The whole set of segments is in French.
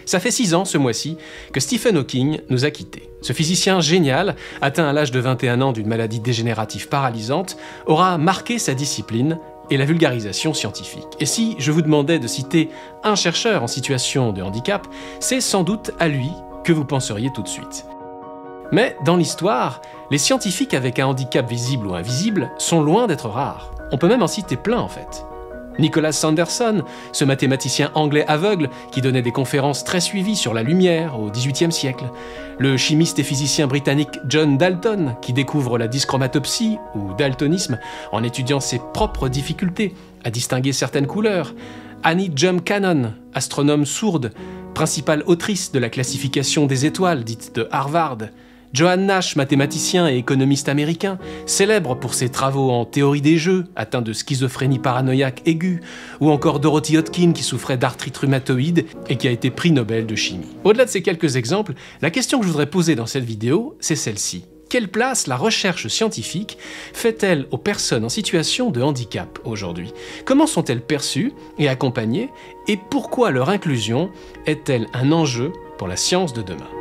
Ça fait 6 ans ce mois-ci que Stephen Hawking nous a quittés. Ce physicien génial, atteint à l'âge de 21 ans d'une maladie dégénérative paralysante, aura marqué sa discipline et la vulgarisation scientifique. Et si je vous demandais de citer un chercheur en situation de handicap, c'est sans doute à lui que vous penseriez tout de suite. Mais dans l'histoire, les scientifiques avec un handicap visible ou invisible sont loin d'être rares. On peut même en citer plein en fait. Nicholas Sanderson, ce mathématicien anglais aveugle qui donnait des conférences très suivies sur la lumière au XVIIIe siècle. Le chimiste et physicien britannique John Dalton, qui découvre la dyschromatopsie ou daltonisme en étudiant ses propres difficultés à distinguer certaines couleurs. Annie Jump Cannon, astronome sourde, principale autrice de la classification des étoiles dite de Harvard. John Nash, mathématicien et économiste américain, célèbre pour ses travaux en théorie des jeux, atteint de schizophrénie paranoïaque aiguë, ou encore Dorothy Hodgkin qui souffrait d'arthrite rhumatoïde et qui a été prix Nobel de chimie. Au-delà de ces quelques exemples, la question que je voudrais poser dans cette vidéo, c'est celle-ci. Quelle place la recherche scientifique fait-elle aux personnes en situation de handicap aujourd'hui? Comment sont-elles perçues et accompagnées? Et pourquoi leur inclusion est-elle un enjeu pour la science de demain?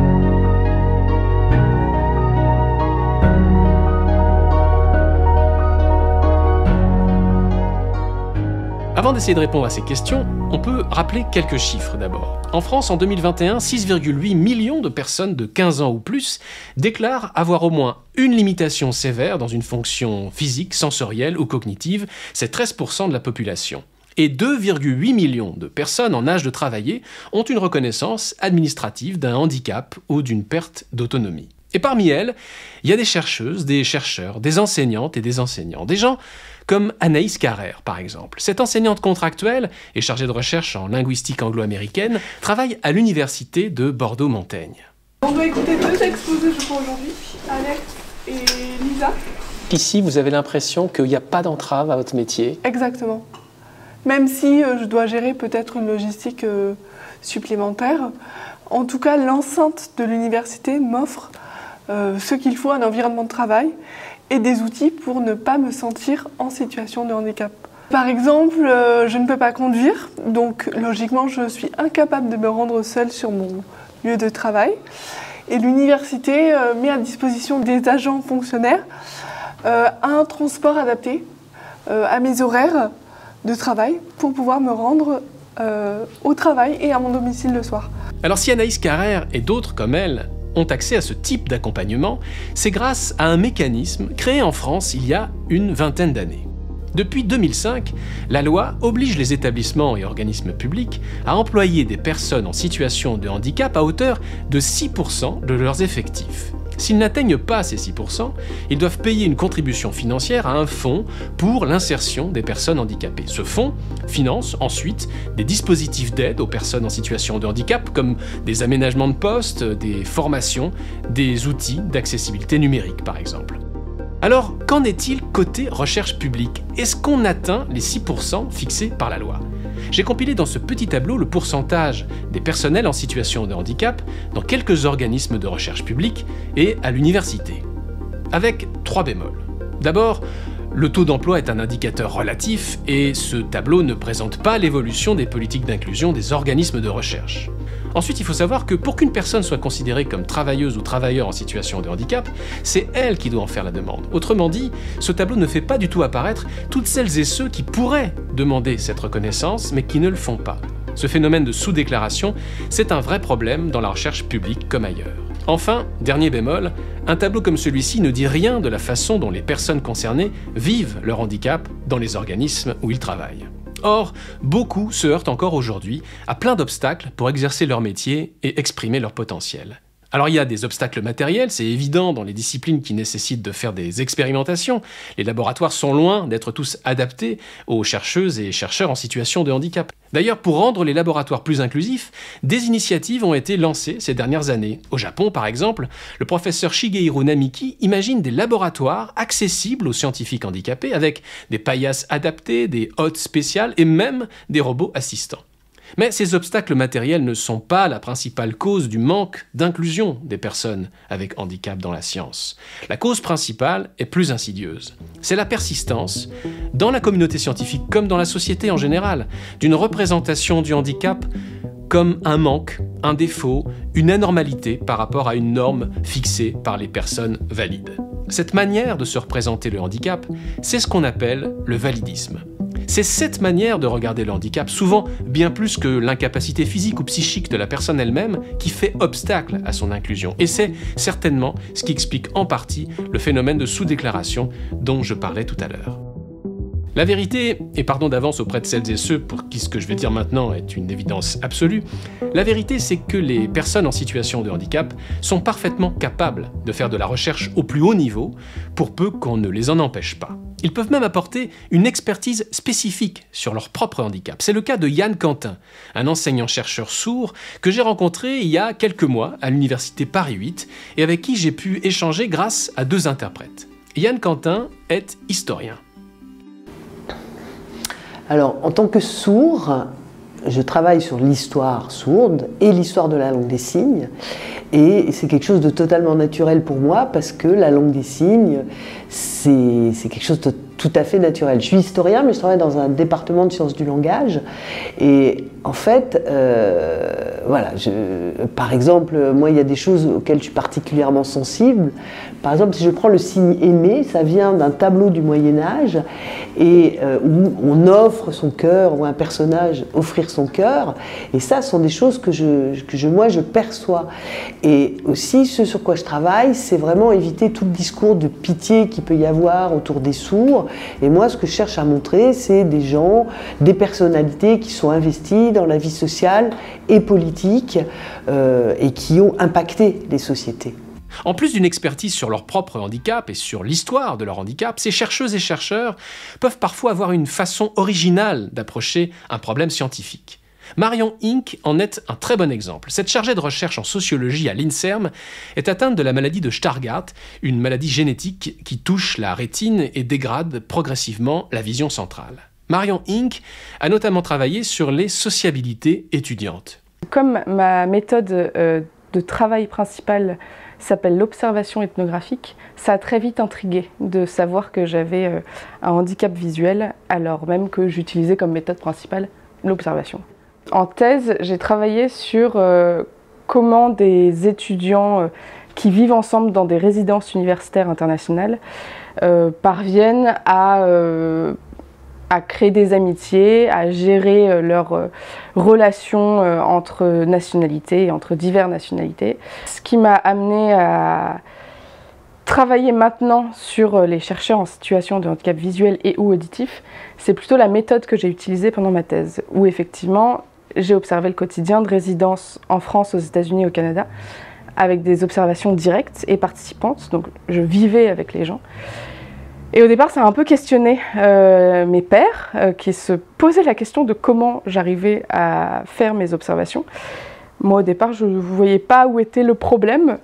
Avant d'essayer de répondre à ces questions, on peut rappeler quelques chiffres d'abord. En France, en 2021, 6,8 millions de personnes de 15 ans ou plus déclarent avoir au moins une limitation sévère dans une fonction physique, sensorielle ou cognitive. C'est 13% de la population. Et 2,8 millions de personnes en âge de travailler ont une reconnaissance administrative d'un handicap ou d'une perte d'autonomie. Et parmi elles, il y a des chercheuses, des chercheurs, des enseignantes et des enseignants, des gens comme Anaïs Carrère, par exemple. Cette enseignante contractuelle et chargée de recherche en linguistique anglo-américaine travaille à l'université de Bordeaux-Montaigne. On doit écouter 2 exposés, je crois, aujourd'hui, Alex et Lisa. Ici, vous avez l'impression qu'il n'y a pas d'entrave à votre métier? Exactement. Même si je dois gérer peut-être une logistique supplémentaire, en tout cas, l'enceinte de l'université m'offre ce qu'il faut, un environnement de travail et des outils pour ne pas me sentir en situation de handicap. Par exemple, je ne peux pas conduire, donc logiquement je suis incapable de me rendre seule sur mon lieu de travail. Et l'université met à disposition des agents fonctionnaires un transport adapté à mes horaires de travail pour pouvoir me rendre au travail et à mon domicile le soir. Alors si Anaïs Carrère et d'autres comme elle ont accès à ce type d'accompagnement, c'est grâce à un mécanisme créé en France il y a une vingtaine d'années. Depuis 2005, la loi oblige les établissements et organismes publics à employer des personnes en situation de handicap à hauteur de 6% de leurs effectifs. S'ils n'atteignent pas ces 6%, ils doivent payer une contribution financière à un fonds pour l'insertion des personnes handicapées. Ce fonds finance ensuite des dispositifs d'aide aux personnes en situation de handicap comme des aménagements de poste, des formations, des outils d'accessibilité numérique par exemple. Alors, qu'en est-il côté recherche publique? Est-ce qu'on atteint les 6% fixés par la loi? J'ai compilé dans ce petit tableau le pourcentage des personnels en situation de handicap dans quelques organismes de recherche publique et à l'université. Avec 3 bémols. D'abord, le taux d'emploi est un indicateur relatif et ce tableau ne présente pas l'évolution des politiques d'inclusion des organismes de recherche. Ensuite, il faut savoir que pour qu'une personne soit considérée comme travailleuse ou travailleur en situation de handicap, c'est elle qui doit en faire la demande. Autrement dit, ce tableau ne fait pas du tout apparaître toutes celles et ceux qui pourraient demander cette reconnaissance, mais qui ne le font pas. Ce phénomène de sous-déclaration, c'est un vrai problème dans la recherche publique comme ailleurs. Enfin, dernier bémol, un tableau comme celui-ci ne dit rien de la façon dont les personnes concernées vivent leur handicap dans les organismes où ils travaillent. Or, beaucoup se heurtent encore aujourd'hui à plein d'obstacles pour exercer leur métier et exprimer leur potentiel. Alors il y a des obstacles matériels, c'est évident dans les disciplines qui nécessitent de faire des expérimentations. Les laboratoires sont loin d'être tous adaptés aux chercheuses et chercheurs en situation de handicap. D'ailleurs, pour rendre les laboratoires plus inclusifs, des initiatives ont été lancées ces dernières années. Au Japon, par exemple, le professeur Shigeru Namiki imagine des laboratoires accessibles aux scientifiques handicapés avec des paillasses adaptées, des hôtes spéciales et même des robots assistants. Mais ces obstacles matériels ne sont pas la principale cause du manque d'inclusion des personnes avec handicap dans la science. La cause principale est plus insidieuse. C'est la persistance, dans la communauté scientifique comme dans la société en général, d'une représentation du handicap comme un manque un défaut, une anormalité par rapport à une norme fixée par les personnes valides. Cette manière de se représenter le handicap, c'est ce qu'on appelle le validisme. C'est cette manière de regarder le handicap, souvent bien plus que l'incapacité physique ou psychique de la personne elle-même, qui fait obstacle à son inclusion. Et c'est certainement ce qui explique en partie le phénomène de sous-déclaration dont je parlais tout à l'heure. La vérité, et pardon d'avance auprès de celles et ceux pour qui ce que je vais dire maintenant est une évidence absolue, la vérité c'est que les personnes en situation de handicap sont parfaitement capables de faire de la recherche au plus haut niveau, pour peu qu'on ne les en empêche pas. Ils peuvent même apporter une expertise spécifique sur leur propre handicap. C'est le cas de Yann Quentin, un enseignant-chercheur sourd que j'ai rencontré il y a quelques mois à l'université Paris 8 et avec qui j'ai pu échanger grâce à 2 interprètes. Yann Quentin est historien. Alors, en tant que sourd, je travaille sur l'histoire sourde et l'histoire de la langue des signes. Et c'est quelque chose de totalement naturel pour moi parce que la langue des signes, c'est quelque chose de tout à fait naturel. Je suis historien, mais je travaille dans un département de sciences du langage. Et en fait, voilà, par exemple, moi, il y a des choses auxquelles je suis particulièrement sensible. Par exemple, si je prends le signe aimer, ça vient d'un tableau du Moyen-Âge et où on offre son cœur, ou un personnage offrir son cœur. Et ça, ce sont des choses que moi, je perçois. Et aussi, ce sur quoi je travaille, c'est vraiment éviter tout le discours de pitié qu'il peut y avoir autour des sourds. Et moi, ce que je cherche à montrer, c'est des gens, des personnalités qui sont investies dans la vie sociale et politique et qui ont impacté les sociétés. En plus d'une expertise sur leur propre handicap et sur l'histoire de leur handicap, ces chercheuses et chercheurs peuvent parfois avoir une façon originale d'approcher un problème scientifique. Marion Hinck en est un très bon exemple. Cette chargée de recherche en sociologie à l'INSERM est atteinte de la maladie de Stargardt, une maladie génétique qui touche la rétine et dégrade progressivement la vision centrale. Marion Hinck a notamment travaillé sur les sociabilités étudiantes. Comme ma méthode de travail principale s'appelle l'observation ethnographique, ça a très vite intrigué de savoir que j'avais un handicap visuel alors même que j'utilisais comme méthode principale l'observation. En thèse, j'ai travaillé sur comment des étudiants qui vivent ensemble dans des résidences universitaires internationales parviennent à créer des amitiés, à gérer leurs relations entre nationalités, entre diverses nationalités. Ce qui m'a amené à travailler maintenant sur les chercheurs en situation de handicap visuel et ou auditif, c'est plutôt la méthode que j'ai utilisée pendant ma thèse, où effectivement j'ai observé le quotidien de résidence en France, aux États-Unis et au Canada, avec des observations directes et participantes, donc je vivais avec les gens. Et au départ, ça a un peu questionné mes pairs qui se posaient la question de comment j'arrivais à faire mes observations. Moi, au départ, je ne voyais pas où était le problème,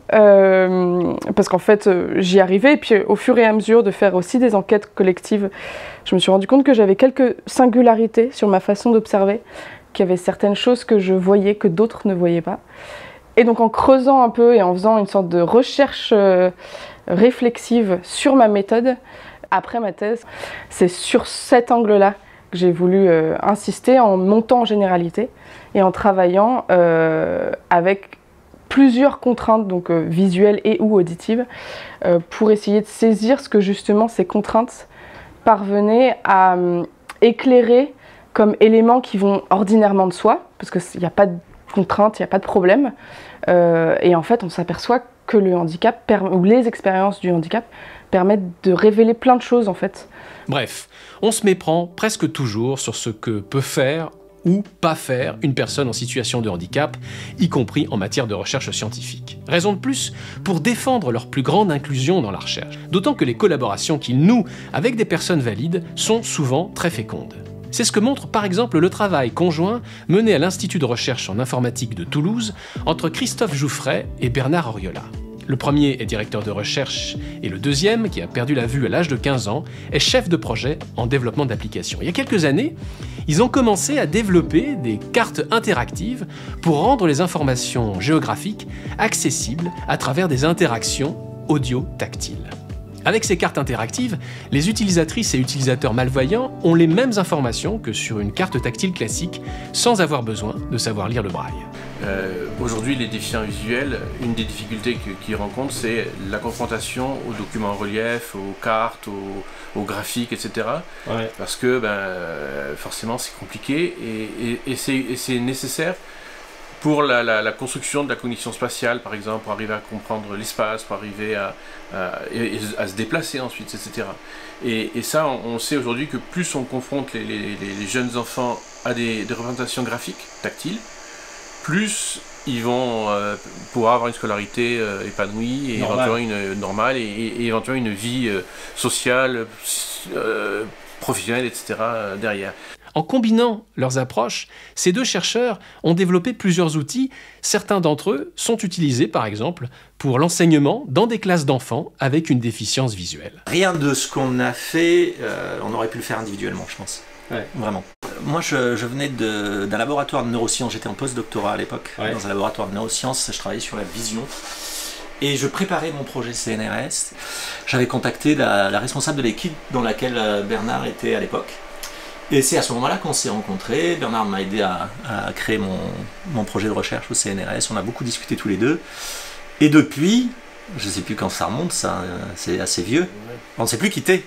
parce qu'en fait, j'y arrivais. Et puis, au fur et à mesure de faire aussi des enquêtes collectives, je me suis rendu compte que j'avais quelques singularités sur ma façon d'observer, qu'il y avait certaines choses que je voyais que d'autres ne voyaient pas. Et donc, en creusant un peu et en faisant une sorte de recherche réflexive sur ma méthode, après ma thèse, c'est sur cet angle-là que j'ai voulu insister en montant en généralité et en travaillant avec plusieurs contraintes, donc visuelles et ou auditives, pour essayer de saisir ce que justement ces contraintes parvenaient à éclairer comme éléments qui vont ordinairement de soi, parce qu'il n'y a pas de contraintes, il n'y a pas de problème, et en fait on s'aperçoit que le handicap, ou les expériences du handicap, permettent de révéler plein de choses en fait. Bref, on se méprend presque toujours sur ce que peut faire ou pas faire une personne en situation de handicap, y compris en matière de recherche scientifique. Raison de plus pour défendre leur plus grande inclusion dans la recherche, d'autant que les collaborations qu'ils nouent avec des personnes valides sont souvent très fécondes. C'est ce que montre par exemple le travail conjoint mené à l'Institut de recherche en informatique de Toulouse entre Christophe Jouffret et Bernard Oriola. Le premier est directeur de recherche et le deuxième, qui a perdu la vue à l'âge de 15 ans, est chef de projet en développement d'applications. Il y a quelques années, ils ont commencé à développer des cartes interactives pour rendre les informations géographiques accessibles à travers des interactions audio-tactiles. Avec ces cartes interactives, les utilisatrices et utilisateurs malvoyants ont les mêmes informations que sur une carte tactile classique, sans avoir besoin de savoir lire le braille. Aujourd'hui, les déficients visuels, une des difficultés qu'ils rencontrent, c'est la confrontation aux documents en relief, aux cartes, aux graphiques, etc. Ouais. Parce que forcément c'est compliqué et c'est nécessaire pour la construction de la cognition spatiale, par exemple, pour arriver à comprendre l'espace, pour arriver à se déplacer ensuite, etc. Et ça, on sait aujourd'hui que plus on confronte les jeunes enfants à des représentations graphiques, tactiles, plus ils vont pouvoir avoir une scolarité épanouie, et éventuellement normale, et éventuellement une vie sociale, professionnelle, etc. derrière. En combinant leurs approches, ces deux chercheurs ont développé plusieurs outils. Certains d'entre eux sont utilisés, par exemple, pour l'enseignement dans des classes d'enfants avec une déficience visuelle. Rien de ce qu'on a fait, on aurait pu le faire individuellement, je pense. Ouais. Vraiment. Moi, je venais d'un laboratoire de neurosciences, j'étais en post-doctorat à l'époque, dans un laboratoire de neurosciences, je travaillais sur la vision. Et je préparais mon projet CNRS. J'avais contacté la responsable de l'équipe dans laquelle Bernard était à l'époque. Et c'est à ce moment-là qu'on s'est rencontrés. Bernard m'a aidé à créer mon projet de recherche au CNRS. On a beaucoup discuté tous les deux. Et depuis, je ne sais plus quand ça remonte, ça, c'est assez vieux. On ne s'est plus quittés.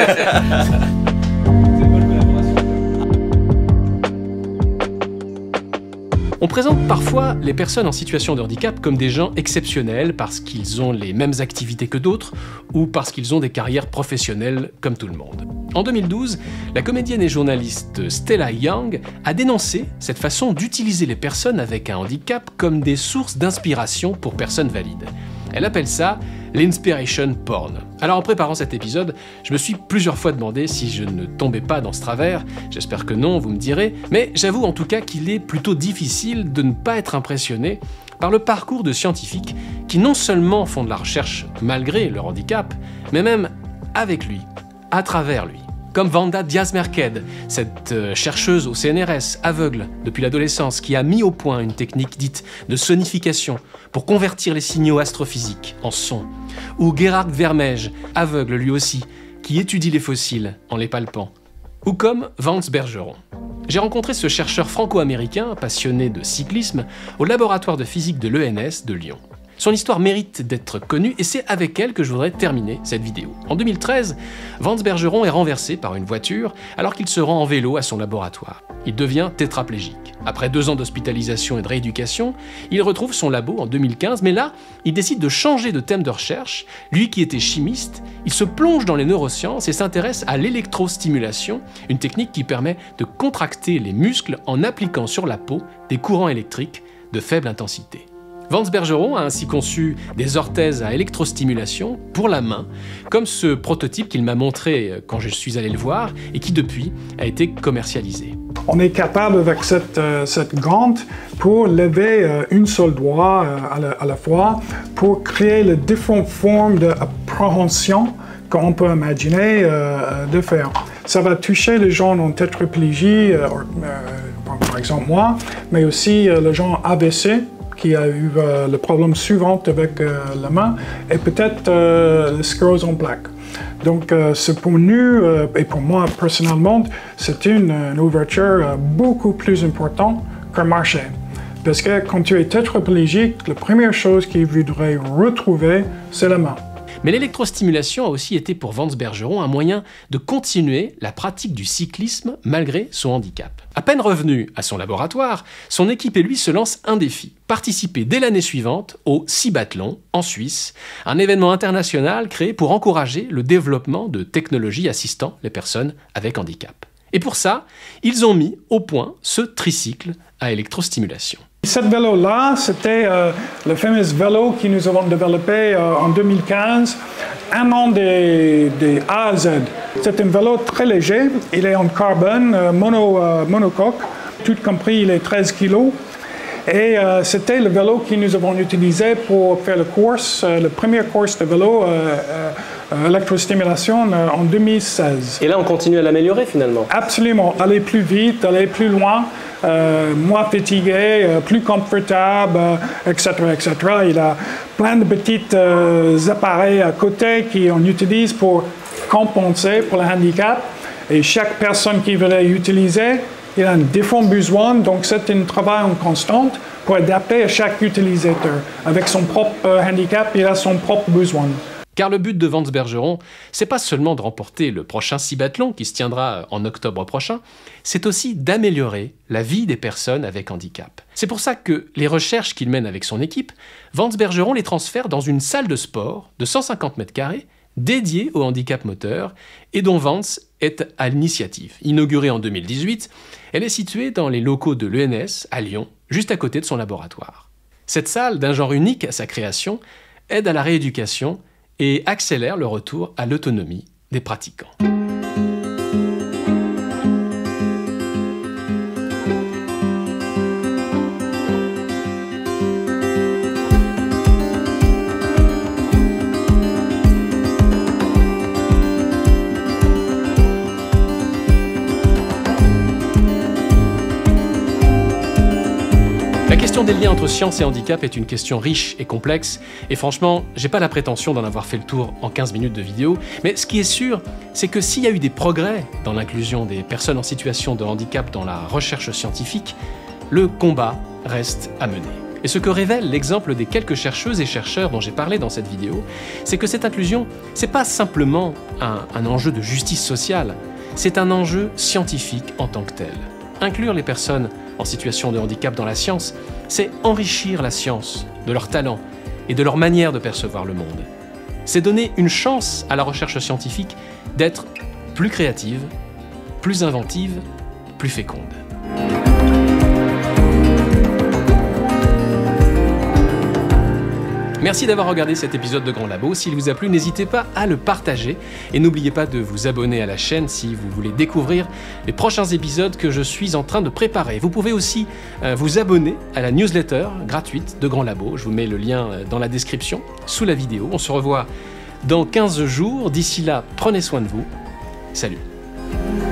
On présente parfois les personnes en situation de handicap comme des gens exceptionnels parce qu'ils ont les mêmes activités que d'autres ou parce qu'ils ont des carrières professionnelles comme tout le monde. En 2012, la comédienne et journaliste Stella Young a dénoncé cette façon d'utiliser les personnes avec un handicap comme des sources d'inspiration pour personnes valides. Elle appelle ça l'inspiration porn. Alors en préparant cet épisode, je me suis plusieurs fois demandé si je ne tombais pas dans ce travers. J'espère que non, vous me direz. Mais j'avoue en tout cas qu'il est plutôt difficile de ne pas être impressionné par le parcours de scientifiques qui non seulement font de la recherche malgré leur handicap, mais même avec lui, à travers lui. Comme Wanda Diaz-Merced, cette chercheuse au CNRS, aveugle depuis l'adolescence, qui a mis au point une technique dite de sonification pour convertir les signaux astrophysiques en son. Ou Gerhard Vermeij, aveugle lui aussi, qui étudie les fossiles en les palpant. Ou comme Vance Bergeron. J'ai rencontré ce chercheur franco-américain, passionné de cyclisme, au laboratoire de physique de l'ENS de Lyon. Son histoire mérite d'être connue et c'est avec elle que je voudrais terminer cette vidéo. En 2013, Vance Bergeron est renversé par une voiture alors qu'il se rend en vélo à son laboratoire. Il devient tétraplégique. Après 2 ans d'hospitalisation et de rééducation, il retrouve son labo en 2015, mais là, il décide de changer de thème de recherche. Lui qui était chimiste, il se plonge dans les neurosciences et s'intéresse à l'électrostimulation, une technique qui permet de contracter les muscles en appliquant sur la peau des courants électriques de faible intensité. Vance Bergeron a ainsi conçu des orthèses à électrostimulation pour la main, comme ce prototype qu'il m'a montré quand je suis allé le voir et qui depuis a été commercialisé. On est capable avec cette gante pour lever une seule doigt à la fois pour créer les différentes formes d'appréhension qu'on peut imaginer de faire. Ça va toucher les gens en tétraplégie, par exemple moi, mais aussi les gens AVC, qui a eu le problème suivant avec la main, et peut-être la sclérose en plaques. Donc, c'est pour nous, et pour moi personnellement, c'est une ouverture beaucoup plus importante qu'un marché. Parce que quand tu es tétraplégique, la première chose qu'il voudrait retrouver, c'est la main. Mais l'électrostimulation a aussi été pour Vance Bergeron un moyen de continuer la pratique du cyclisme malgré son handicap. À peine revenu à son laboratoire, son équipe et lui se lancent un défi. Participer dès l'année suivante au Cibathlon en Suisse, un événement international créé pour encourager le développement de technologies assistant les personnes avec handicap. Et pour ça, ils ont mis au point ce tricycle à électrostimulation. Cette vélo-là, c'était le fameux vélo que nous avons développé en 2015, un an des A à Z. C'est un vélo très léger, il est en carbone, monocoque, tout compris il est 13 kg. Et c'était le vélo que nous avons utilisé pour faire la course, la première course de vélo électrostimulation en 2016. Et là, on continue à l'améliorer finalement? Absolument, aller plus vite, aller plus loin. moins fatigué, plus confortable, etc., etc. Il a plein de petits appareils à côté qu'on utilise pour compenser pour le handicap. Et chaque personne qui veut les utiliser, il a un différent besoin, donc c'est un travail en constante pour adapter à chaque utilisateur. Avec son propre handicap, il a son propre besoin. Car le but de Vance Bergeron, c'est pas seulement de remporter le prochain Cibathlon qui se tiendra en octobre prochain, c'est aussi d'améliorer la vie des personnes avec handicap. C'est pour ça que les recherches qu'il mène avec son équipe, Vance Bergeron les transfère dans une salle de sport de 150 mètres carrés dédiée au handicap moteur et dont Vance est à l'initiative. Inaugurée en 2018, elle est située dans les locaux de l'ENS à Lyon, juste à côté de son laboratoire. Cette salle, d'un genre unique à sa création, aide à la rééducation et accélère le retour à l'autonomie des pratiquants. La question des liens entre science et handicap est une question riche et complexe, et franchement, j'ai pas la prétention d'en avoir fait le tour en 15 minutes de vidéo, mais ce qui est sûr, c'est que s'il y a eu des progrès dans l'inclusion des personnes en situation de handicap dans la recherche scientifique, le combat reste à mener. Et ce que révèle l'exemple des quelques chercheuses et chercheurs dont j'ai parlé dans cette vidéo, c'est que cette inclusion, c'est pas simplement un enjeu de justice sociale, c'est un enjeu scientifique en tant que tel. Inclure les personnes en situation de handicap dans la science, c'est enrichir la science de leurs talents et de leur manière de percevoir le monde. C'est donner une chance à la recherche scientifique d'être plus créative, plus inventive, plus féconde. Merci d'avoir regardé cet épisode de Grand Labo. S'il vous a plu, n'hésitez pas à le partager et n'oubliez pas de vous abonner à la chaîne si vous voulez découvrir les prochains épisodes que je suis en train de préparer. Vous pouvez aussi vous abonner à la newsletter gratuite de Grand Labo. Je vous mets le lien dans la description, sous la vidéo. On se revoit dans 15 jours. D'ici là, prenez soin de vous. Salut!